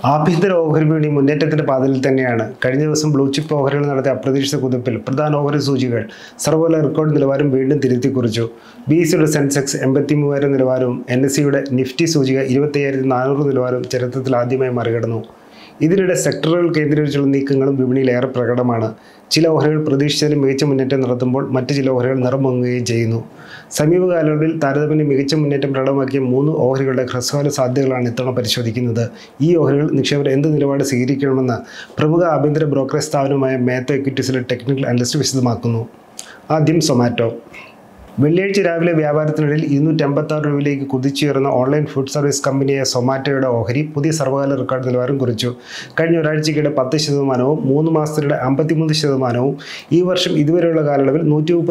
ആഭ്യന്തര ഓഹരി വിപണി മുന്നേറ്റത്തിന്റെ പാതയിൽ തന്നെയാണ്. കഴിഞ്ഞ ദിവസം ബ്ലൂ ചിപ്പ് ഓഹരികൾ നടത്തിയ അപ്രതീക്ഷിത കുതിപ്പിൽ പ്രധാന ഓഹരി സൂചികൾ സർവ്വകാല റെക്കോർഡ് നിലവാരം വീണ്ടും തിരുത്തിക്കുറിച്ചു. BSEയുടെ സെൻസെക്സ് 83,000 നിലവാരവും NSEയുടെ നിഫ്റ്റി സൂചിക 25,400 നിലവാരവും ചരിത്രത്തിൽ ആദ്യമായി മറികടന്നു. ഇതിനിടെ സെക്ടറുകൾ കേന്ദ്രീകരിച്ചുള്ള നീക്കങ്ങളും വിപണിയിൽ ഏറെ പ്രകടമാണ്. ചില ഓഹരികൾ പ്രതീക്ഷിച്ചതിലും മികച്ച മുന്നേറ്റം നടത്തുമ്പോൾ മറ്റ് ചില ഓഹരികൾ നിറമൊങ്ങുകയും ചെയ്യുന്നു. സമീപകാലങ്ങളിൽ താരതമ്യം മികച്ച മുന്നേറ്റം പ്രകടമാക്കിയ 3 ഓഹരികളുടെ ഹ്രസ്വകാല സാധ്യതകളാണ് ഇത്തവണ പരിശോധിക്കുന്നത്. ഈ ഓഹരികൾ നിക്ഷേപകർ എന്ത് നിലപാട് സ്വീകരിക്കണമെന്ന് പ്രമുഖ ആഭ്യന്തര ബ്രോക്കറേജ് സ്ഥാപനമായ മേത്തോ എക്വിറ്റീസിലെ ടെക്നിക്കൽ അനലിസ്റ്റ് വിശദമാക്കുന്നു. ആദ്യം സൊമാറ്റോ. വെള്ളിയാഴ്ച രാവിലെ വ്യാപാരത്തിനിടയിൽ 256 രൂപയിലേക്ക് കുതിച്ചുയർന്ന ഓൺലൈൻ ഫുഡ് സർവീസ് കമ്പനിയായ സൊമാറ്റോയുടെ ഓഹരി പുതിയ സർവ്വകാല റെക്കോർഡ് നിലവാരം കുറിച്ചു. കഴിഞ്ഞ ഒരാഴ്ചയ്ക്കിടെ 10%, 3 മാസത്തിനിടെ 53%, ഈ വർഷം ഇതുവരെയുള്ള കാലയളവിൽ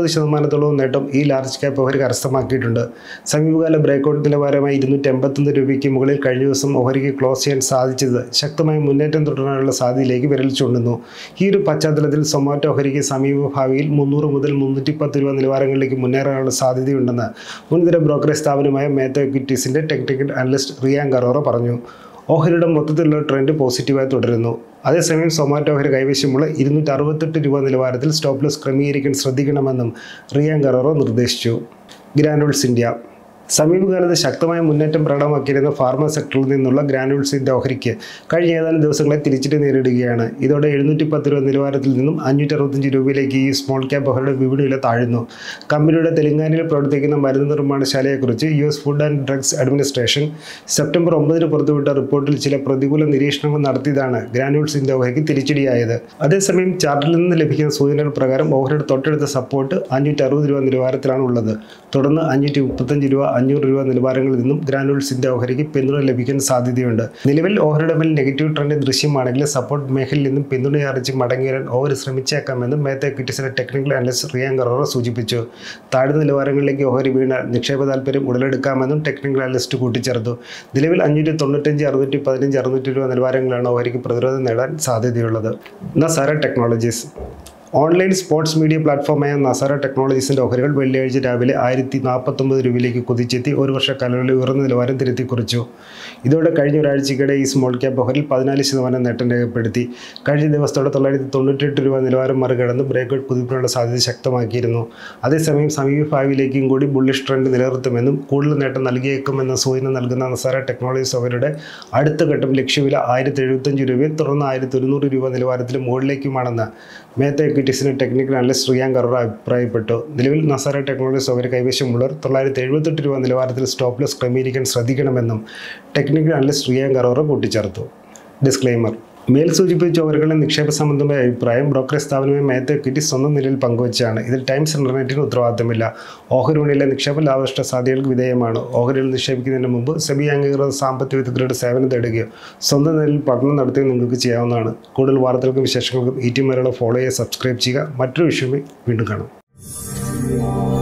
130% നേട്ടം ഈ ലാർജ് ക്യാപ്പ് ഓഹരി കരസ്ഥമാക്കിയിട്ടുണ്ട്. സമീപകാല ബ്രേക്കൗട്ട് നിലവാരമായി 281 രൂപയ്ക്ക് മുകളിൽ കഴിഞ്ഞ ദിവസം ഓഹരിക്ക് ക്ലോസ് ചെയ്യാൻ സാധിച്ചത് ശക്തമായ മുന്നേറ്റം തുടരാനുള്ള സാധ്യതയിലേക്ക് വിരൽ ചൂണ്ടുന്നു. ഈ ഒരു പശ്ചാത്തലത്തിൽ സൊമാറ്റോ ഓഹരിക്ക് സമീപഭാവിയിൽ 300 മുതൽ 310 രൂപ നിലവാരങ്ങളിലേക്ക് മുന്നേറാനുള്ള സാധ്യതയുണ്ടെന്ന് മുൻനിര ബ്രോക്കറേജ് സ്ഥാപനമായ മേത്തോ എക്വിറ്റീസിന്റെ ടെക്നിക്കൽ അനലിസ്റ്റ് റിയാൻ ഗറോറോ പറഞ്ഞു. ഓഹരിയുടെ മൊത്തത്തിലുള്ള ട്രെൻഡ് പോസിറ്റീവായി തുടരുന്നു. അതേസമയം സൊമാറ്റോ ഓഹരി കൈവശമുള്ള 268 രൂപ നിലവാരത്തിൽ സ്റ്റോപ്പ് ലോസ് ക്രമീകരിക്കാൻ ശ്രദ്ധിക്കണമെന്നും റിയാൻ ഗറോറോ നിർദ്ദേശിച്ചു. Granules India. സമീപകാലത്ത് ശക്തമായ മുന്നേറ്റം പ്രകടമാക്കിയിരുന്ന ഫാർമ സെക്ടറിൽ നിന്നുള്ള ഗ്രാനുൾസ് ഇന്ത്യ ഓഹരിക്ക് കഴിഞ്ഞ ഏതാനും ദിവസങ്ങളെ തിരിച്ചടി നേരിടുകയാണ്. ഇതോടെ 710 രൂപ നിലവാരത്തിൽ നിന്നും 565 രൂപയിലേക്ക് ഈ സ്മോൾ ക്യാപ്പ് ഓഹരിയുടെ വിപണി വില താഴ്ന്നു. കമ്പനിയുടെ തെലങ്കാനയിൽ പ്രവർത്തിക്കുന്ന മരുന്ന് നിർമ്മാണശാലയെക്കുറിച്ച് US food and drugs administration September 9 പുറത്തുവിട്ട റിപ്പോർട്ടിൽ ചില പ്രതികൂല നിരീക്ഷണങ്ങൾ നടത്തിയതാണ് ഗ്രാനുൾസ് ഇന്ത്യ ഓഹരിക്ക് തിരിച്ചടിയായത്. അതേസമയം ചാർട്ടിൽ നിന്ന് ലഭിക്കുന്ന സൂചനകൾ പ്രകാരം ഓഹരിയുടെ തൊട്ടടുത്ത സപ്പോർട്ട് 560 രൂപ നിലവാരത്തിലാണ് ഉള്ളത്. തുടർന്ന് 535 രൂപ, 500 രൂപ നിലവാരങ്ങളിൽ നിന്നും ഗ്രാനുൾസ് ഇന്ത്യ ഓഹരിക്ക് പിന്തുണ ലഭിക്കാൻ സാധ്യതയുണ്ട്. നിലവിൽ ഓഹരിയുടെ മേൽ നെഗറ്റീവ് ട്രെൻഡ് ദൃശ്യമാണെങ്കിൽ സപ്പോർട്ട് മേഖലയിൽ നിന്നും പിന്തുണയറിയിച്ച് മടങ്ങിവരാൻ ഓഹരി ശ്രമിച്ചേക്കാമെന്ന് മേത്തോ എക്വിറ്റീസിലെ ടെക്നിക്കൽ അനലിസ്റ്റ് റിയാൻ ഗറോറോ സൂചിപ്പിച്ചു. താഴ്ന്ന നിലവാരങ്ങളിലേക്ക് ഓഹരി വീണാൽ നിക്ഷേപ താൽപര്യം ഉടലെടുക്കാമെന്നും ടെക്നിക്കൽ അനലിസ്റ്റ് കൂട്ടിച്ചേർത്തു. നിലവിൽ 595, 615, 600 രൂപ നിലവാരങ്ങളാണ് ഓഹരിക്ക് പ്രതിരോധം നേടാൻ സാധ്യതയുള്ളത്. Nazara technologies. Online sports media പ്ലാറ്റ്ഫോമായ നസാര ടെക്നോളജീസിന്റെ ഓഹരികൾ വെള്ളിയാഴ്ച രാവിലെ 1049 രൂപയിലേക്ക് കുതിച്ചെത്തി 1 വർഷ കാലയളവിൽ ഉയർന്ന നിലവാരം തിരുത്തിക്കുറിച്ചു. ഇതോടെ കഴിഞ്ഞ ഒരാഴ്ചയ്ക്കിടെ ഈ സ്മോൾ ക്യാപ്പ് ഓഹരിയിൽ 14% നേട്ടം രേഖപ്പെടുത്തി. കഴിഞ്ഞ ദിവസത്തോടെ 998 രൂപ നിലവാരം മറികടന്ന് ബ്രേക്കൗട്ട് കുതിപ്പിനുള്ള സാധ്യത ശക്തമാക്കിയിരുന്നു. അതേസമയം സമീപഭാവിയിലേക്കും കൂടി ബുള്ളിഷ് ട്രെൻഡ് നിലനിർത്തുമെന്നും കൂടുതൽ നേട്ടം നൽകിയേക്കുമെന്ന സൂചന നൽകുന്ന നസാര ടെക്നോളജീസ് ഓഹരിയുടെ അടുത്ത ഘട്ടം ലക്ഷ്യവില 1075 രൂപയും തുടർന്ന് 1100 രൂപ നിലവാരത്തിലും മുകളിലേക്കുമാണെന്ന് മേത്തോ എക്വിറ്റീസിന്റെ ടെക്നിക്കൽ അനലിസ്റ്റ് റിയാൻ ഗറോറോ അഭിപ്രായപ്പെട്ടു. നിലവിൽ നസാര ടെക്നോളജീസ് ഓഹരി കൈവശമുള്ളവർ 978 രൂപ നിലവാരത്തിൽ സ്റ്റോപ്പ് ലോസ് ക്രമീകരിക്കാൻ ശ്രദ്ധിക്കണമെന്നും ടെക്നിക്കൽ അനലിസ്റ്റ് റിയാൻ ഗറോറോ കൂട്ടിച്ചേർത്തു. ഡിസ്ക്ലെയിമർ. മേൽ സൂചിപ്പിച്ച ഓഹരികളുടെ നിക്ഷേപ സംബന്ധമായ അഭിപ്രായം ബ്രോക്കറേജ് സ്ഥാപനമായ മേത്തോ എക്വിറ്റീസ് സ്വന്തം നിലയിൽ പങ്കുവച്ചാണ്. ഇതിൽ ടൈംസ് ഇന്റർനെറ്റിന് ഉത്തരവാദിത്തമില്ല. ഓഹരി വിപണിയിലെ നിക്ഷേപ ലാഭനഷ്ട സാധ്യതകൾക്ക് വിധേയമാണ്. ഓഹരികൾ നിക്ഷേപിക്കുന്നതിന് മുമ്പ് സെബി അംഗീകൃത സാമ്പത്തിക വിദഗ്ധരുടെ സേവനം തേടുകയോ സ്വന്തം നിലയിൽ പഠനം നടത്തുകയോ നിങ്ങൾക്ക് ചെയ്യാവുന്നതാണ്. കൂടുതൽ വാർത്തകൾക്കും വിശേഷങ്ങൾക്കും ET മലയാളം ഫോളോ ചെയ്യുക, സബ്സ്ക്രൈബ് ചെയ്യുക. മറ്റൊരു വിഷയമായി വീണ്ടും കാണാം.